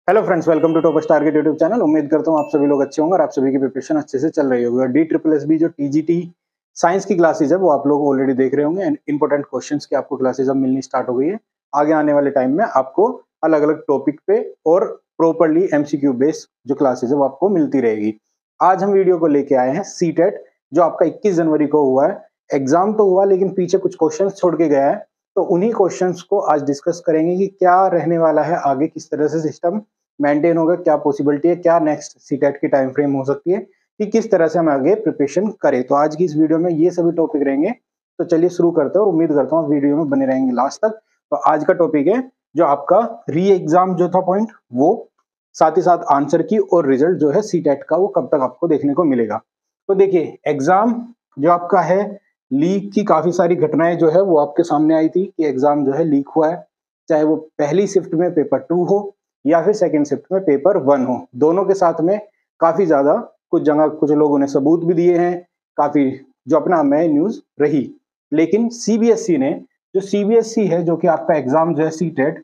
Hello friends, welcome to Toppers Target YouTube channel. उम्मीद करता हूँ आप सभी लोग अच्छे होंगे और आप सभी की प्रिपरेशन अच्छे से चल रही होगी। और DSSB जो TGT साइंस की क्लासेज है वो आप लोग ऑलरेडी देख रहे होंगे एंड इंपॉर्टेंट क्वेश्चंस की आपको क्लासेज अब मिलनी स्टार्ट हो गई है। आगे आने वाले टाइम में आपको अलग अलग टॉपिक पे और प्रॉपरली MCQ बेस्ड जो क्लासेज है वो आपको मिलती रहेगी। आज हम वीडियो को लेके आए हैं सीटेट, जो आपका 21 जनवरी को हुआ है। एग्जाम तो हुआ लेकिन पीछे कुछ क्वेश्चन छोड़ के गया है, तो उन्हीं क्वेश्चंस को आज डिस्कस करेंगे कि क्या रहने वाला है आगे, किस तरह से सिस्टम मेंटेन होगा, क्या पॉसिबिलिटी है, क्या नेक्स्ट सीटेट की टाइम फ्रेम हो सकती है, कि किस तरह से हम आगे प्रिपरेशन करें। तो आज की इस वीडियो में ये सभी टॉपिक रहेंगे। तो चलिए शुरू करते हैं और उम्मीद करता हूँ वीडियो में बने रहेंगे लास्ट तक। तो आज का टॉपिक है जो आपका री एग्जाम जो था पॉइंट, वो साथ ही साथ आंसर की और रिजल्ट जो है सीटेट का वो कब तक आपको देखने को मिलेगा। तो देखिए, एग्जाम जो आपका है, लीक की काफी सारी घटनाएं जो है वो आपके सामने आई थी कि एग्जाम जो है लीक हुआ है, चाहे वो पहली शिफ्ट में पेपर 2 हो या फिर सेकंड शिफ्ट में पेपर 1 हो। दोनों के साथ में काफी ज्यादा कुछ जगह कुछ लोगों ने सबूत भी दिए हैं, काफी जो अपना नए न्यूज रही। लेकिन CBSE ने, जो CBSE है जो कि आपका एग्जाम जो है सीटेट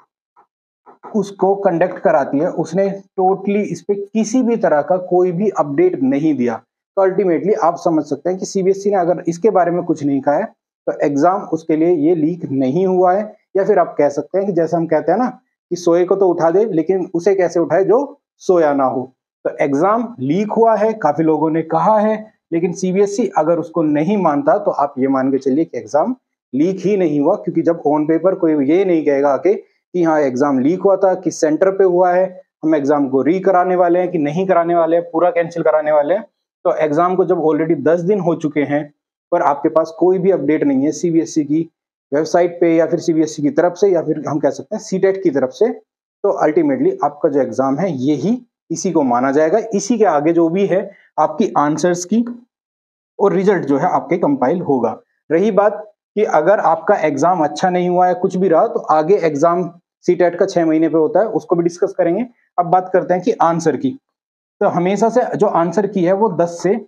उसको कंडक्ट कराती है, उसने टोटली इस पे किसी भी तरह का कोई भी अपडेट नहीं दिया। तो अल्टीमेटली आप समझ सकते हैं कि CBSE ने अगर इसके बारे में कुछ नहीं कहा है तो एग्जाम उसके लिए ये लीक नहीं हुआ है। या फिर आप कह सकते हैं कि जैसे हम कहते हैं ना कि सोए को तो उठा दे लेकिन उसे कैसे उठाए जो सोया ना हो। तो एग्जाम लीक हुआ है, काफी लोगों ने कहा है, लेकिन CBSE अगर उसको नहीं मानता तो आप ये मान के चलिए कि एग्जाम लीक ही नहीं हुआ। क्योंकि जब ऑन पेपर कोई ये नहीं कहेगा आके कि हाँ एग्जाम लीक हुआ था, किस सेंटर पे हुआ है, हम एग्जाम को री कराने वाले हैं कि नहीं कराने वाले हैं, पूरा कैंसिल कराने वाले हैं। तो एग्जाम को जब ऑलरेडी 10 दिन हो चुके हैं पर आपके पास कोई भी अपडेट नहीं है CBSE की वेबसाइट पे या फिर CBSE की तरफ से या फिर हम कह सकते हैं सीटेट की तरफ से, तो अल्टीमेटली आपका जो एग्जाम है यही इसी को माना जाएगा। इसी के आगे जो भी है आपकी आंसर्स की और रिजल्ट जो है आपके कंपाइल होगा। रही बात कि अगर आपका एग्जाम अच्छा नहीं हुआ है, कुछ भी रहा, तो आगे एग्जाम सीटेट का 6 महीने पे होता है, उसको भी डिस्कस करेंगे। अब बात करते हैं कि आंसर की। तो हमेशा से जो आंसर की है वो 10 से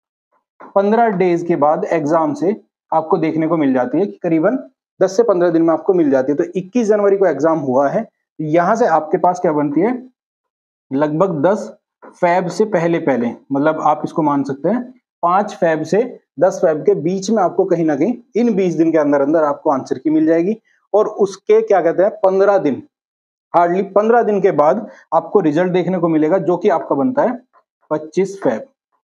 15 डेज के बाद एग्जाम से आपको देखने को मिल जाती है कि करीबन 10 से 15 दिन में आपको मिल जाती है। तो 21 जनवरी को एग्जाम हुआ है, यहां से आपके पास क्या बनती है, लगभग 10 फेब से पहले पहले, मतलब आप इसको मान सकते हैं 5 फेब से 10 फेब के बीच में आपको कहीं ना कहीं इन 20 दिन के अंदर अंदर आपको आंसर की मिल जाएगी। और उसके क्या कहते हैं 15 दिन, हार्डली 15 दिन के बाद आपको रिजल्ट देखने को मिलेगा जो कि आपका बनता है 25 फेब।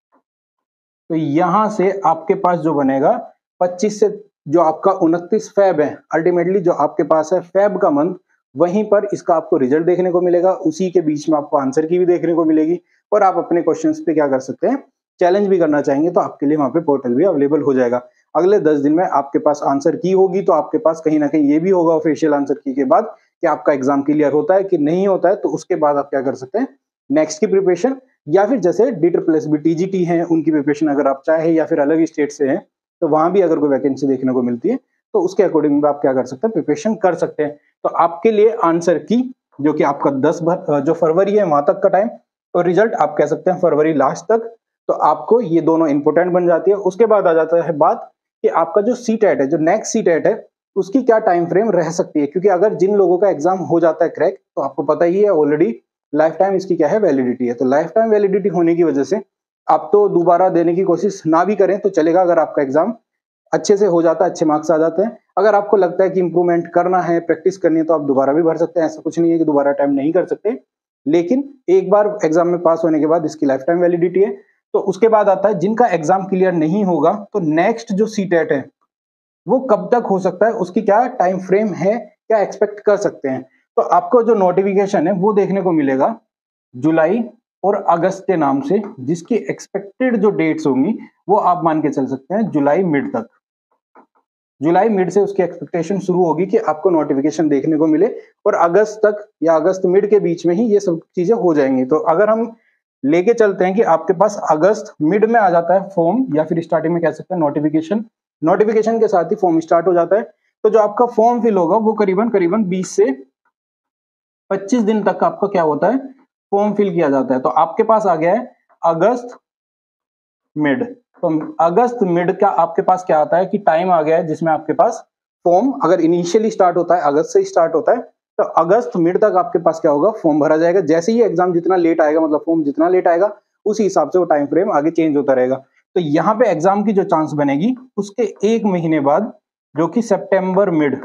तो यहां से आपके पास जो बनेगा 25 से जो आपका 29 फेब है, अल्टीमेटली जो आपके पास है फेब का मंथ, वहीं पर इसका आपको रिजल्ट देखने को मिलेगा। उसी के बीच में आपको आंसर की भी देखने को मिलेगी और आप अपने क्वेश्चंस पे क्या कर सकते हैं, चैलेंज भी करना चाहेंगे तो आपके लिए वहां पे पोर्टल भी अवेलेबल हो जाएगा। अगले 10 दिन में आपके पास आंसर की होगी तो आपके पास कहीं ना कहीं ये भी होगा ऑफिशियल आंसर की के बाद कि आपका एग्जाम क्लियर होता है कि नहीं होता है। तो उसके बाद आप क्या कर सकते हैं, नेक्स्ट की प्रिपरेशन, या फिर जैसे DSSB TGT है उनकी प्रिपरेशन अगर आप चाहे, या फिर अलग स्टेट से हैं तो वहां भी अगर कोई वैकेंसी देखने को मिलती है तो उसके अकॉर्डिंग आप क्या कर सकते हैं, प्रिपरेशन कर सकते हैं। तो आपके लिए आंसर की जो कि आपका 10 जो फरवरी है वहां तक का टाइम, और रिजल्ट आप कह सकते हैं फरवरी लास्ट तक। तो आपको ये दोनों इंपोर्टेंट बन जाती है। उसके बाद आ जाता है बात कि आपका जो सीटेट है, जो नेक्स्ट सीटेट है, उसकी क्या टाइम फ्रेम रह सकती है। क्योंकि अगर जिन लोगों का एग्जाम हो जाता है क्रैक, तो आपको पता ही है ऑलरेडी लाइफ टाइम इसकी क्या है, वैलिडिटी है। तो लाइफ टाइम वैलिडिटी होने की वजह से आप तो दोबारा देने की कोशिश ना भी करें तो चलेगा अगर आपका एग्जाम अच्छे से हो जाता है, अच्छे मार्क्स आ जाते हैं। अगर आपको लगता है कि इंप्रूवमेंट करना है, प्रैक्टिस करनी है, तो आप दोबारा भी भर सकते हैं। ऐसा कुछ नहीं है कि दोबारा टाइम नहीं कर सकते, लेकिन एक बार एग्जाम में पास होने के बाद इसकी लाइफ टाइम वैलिडिटी है। तो उसके बाद आता है जिनका एग्जाम क्लियर नहीं होगा, तो नेक्स्ट जो सीटेट है वो कब तक हो सकता है, उसकी क्या टाइम फ्रेम है, क्या एक्सपेक्ट कर सकते हैं। तो आपको जो नोटिफिकेशन है वो देखने को मिलेगा जुलाई और अगस्त के नाम से, जिसकी एक्सपेक्टेड जो डेट्स होंगी वो आप मान के चल सकते हैं जुलाई मिड तक। जुलाई मिड से उसकी एक्सपेक्टेशन शुरू होगी कि आपको नोटिफिकेशन देखने को मिले, और अगस्त तक या अगस्त मिड के बीच में ही ये सब चीजें हो जाएंगी। तो अगर हम लेके चलते हैं कि आपके पास अगस्त मिड में आ जाता है फॉर्म, या फिर स्टार्टिंग में कह सकते हैं नोटिफिकेशन, नोटिफिकेशन के साथ ही फॉर्म स्टार्ट हो जाता है। तो जो आपका फॉर्म फिल होगा वो करीबन करीबन 20 से 25 दिन तक आपका क्या होता है, फॉर्म फिल किया जाता है। तो आपके पास आ गया है अगस्त मिड। तो अगस्त मिड का आपके पास क्या आता है कि टाइम आ गया है जिसमें आपके पास फॉर्म, अगर इनिशियली स्टार्ट होता है अगस्त से स्टार्ट होता है, तो अगस्त मिड तक आपके पास क्या होगा, फॉर्म भरा जाएगा। जैसे ही एग्जाम जितना लेट आएगा, मतलब फॉर्म जितना लेट आएगा, उसी हिसाब से वो टाइम फ्रेम आगे चेंज होता रहेगा। तो यहाँ पे एग्जाम की जो चांस बनेगी उसके 1 महीने बाद, जो कि सितंबर मिड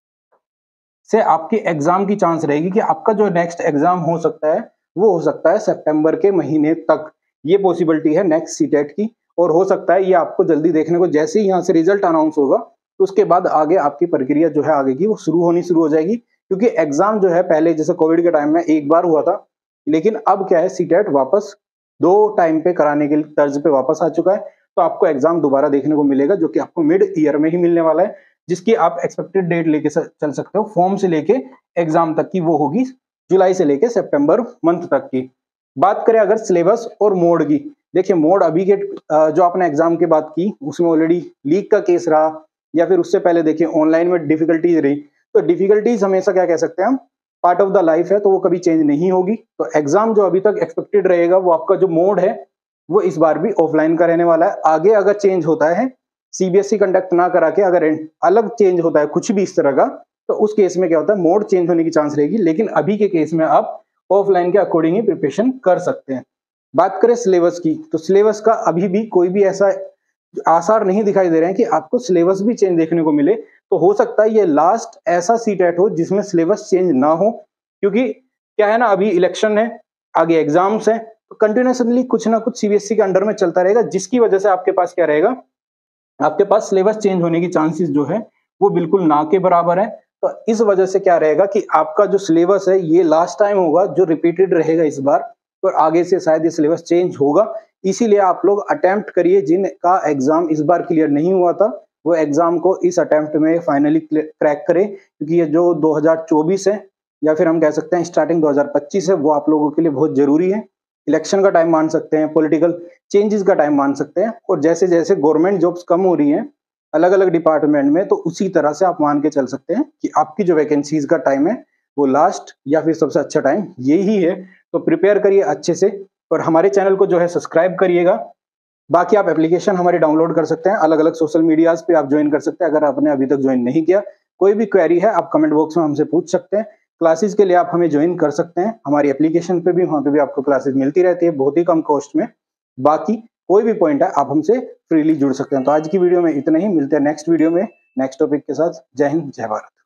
से आपकी एग्जाम की चांस रहेगी कि आपका जो नेक्स्ट एग्जाम हो सकता है वो हो सकता है सितंबर के महीने तक। ये पॉसिबिलिटी है नेक्स्ट सीटेट की, और हो सकता है ये आपको जल्दी देखने को, जैसे ही यहाँ से रिजल्ट अनाउंस होगा तो उसके बाद आगे आपकी प्रक्रिया जो है आगे की वो शुरू हो जाएगी। क्योंकि एग्जाम जो है पहले जैसे कोविड के टाइम में एक बार हुआ था, लेकिन अब क्या है, सीटेट वापस 2 टाइम पे कराने के तर्ज पे वापस आ चुका है। तो आपको एग्जाम दोबारा देखने को मिलेगा, जो कि आपको मिड ईयर में ही मिलने वाला है, जिसकी आप एक्सपेक्टेड डेट लेके चल सकते हो। फॉर्म से लेके एग्जाम तक की वो होगी जुलाई से लेके सितंबर मंथ तक की। बात करें अगर सिलेबस और मोड की, देखिए मोड अभी के जो आपने एग्जाम की बात की उसमें ऑलरेडी लीक का केस रहा, या फिर उससे पहले देखिए ऑनलाइन में डिफिकल्टीज रही। तो डिफिकल्टीज हमेशा क्या कह सकते हैं हम, पार्ट ऑफ द लाइफ है, तो वो कभी चेंज नहीं होगी। तो एग्जाम जो अभी तक एक्सपेक्टेड रहेगा, वो आपका जो मोड है वो इस बार भी ऑफलाइन का रहने वाला है। आगे अगर चेंज होता है, सीबीएसई कंडक्ट ना करा के अगर अलग चेंज होता है कुछ भी इस तरह का, तो उस केस में क्या होता है, मोड चेंज होने की चांस रहेगी। लेकिन अभी के केस में आप ऑफलाइन के अकॉर्डिंग ही प्रिपरेशन कर सकते हैं। बात करें सिलेबस की, तो सिलेबस का अभी भी कोई भी ऐसा आसार नहीं दिखाई दे रहे हैं कि आपको सिलेबस भी चेंज देखने को मिले। तो हो सकता है ये लास्ट ऐसा सीटेट हो जिसमें सिलेबस चेंज ना हो, क्योंकि क्या है ना, अभी इलेक्शन है, आगे एग्जाम्स है, तो कंटिन्यूसली कुछ ना कुछ सीबीएसई के अंडर में चलता रहेगा, जिसकी वजह से आपके पास क्या रहेगा, आपके पास सिलेबस चेंज होने की चांसेस जो है वो बिल्कुल ना के बराबर है। तो इस वजह से क्या रहेगा कि आपका जो सिलेबस है ये लास्ट टाइम होगा जो रिपीटेड रहेगा इस बार, और आगे से शायद ये सिलेबस चेंज होगा। इसीलिए आप लोग अटेम्प्ट करिए, जिनका एग्जाम इस बार क्लियर नहीं हुआ था वो एग्जाम को इस अटेम्प्ट में फाइनली क्रैक करें, क्योंकि ये जो 2024 है, या फिर हम कह सकते हैं स्टार्टिंग 2025 है, वो आप लोगों के लिए बहुत जरूरी है। इलेक्शन का टाइम मान सकते हैं, पॉलिटिकल चेंजेस का टाइम मान सकते हैं, और जैसे जैसे गवर्नमेंट जॉब्स कम हो रही हैं अलग अलग डिपार्टमेंट में, तो उसी तरह से आप मान के चल सकते हैं कि आपकी जो वैकेंसीज का टाइम है वो लास्ट या फिर सबसे अच्छा टाइम यही है। तो प्रिपेयर करिए अच्छे से, और हमारे चैनल को जो है सब्सक्राइब करिएगा। बाकी आप एप्लीकेशन हमारी डाउनलोड कर सकते हैं, अलग अलग सोशल मीडियाज पे आप ज्वाइन कर सकते हैं। अगर आपने अभी तक ज्वाइन नहीं किया, कोई भी क्वेरी है आप कमेंट बॉक्स में हमसे पूछ सकते हैं। क्लासेस के लिए आप हमें ज्वाइन कर सकते हैं हमारी एप्लीकेशन पे भी, वहां पे भी आपको क्लासेस मिलती रहती है बहुत ही कम कॉस्ट में। बाकी कोई भी पॉइंट है आप हमसे फ्रीली जुड़ सकते हैं। तो आज की वीडियो में इतना ही, मिलते हैं नेक्स्ट वीडियो में नेक्स्ट टॉपिक के साथ। जय हिंद, जय भारत।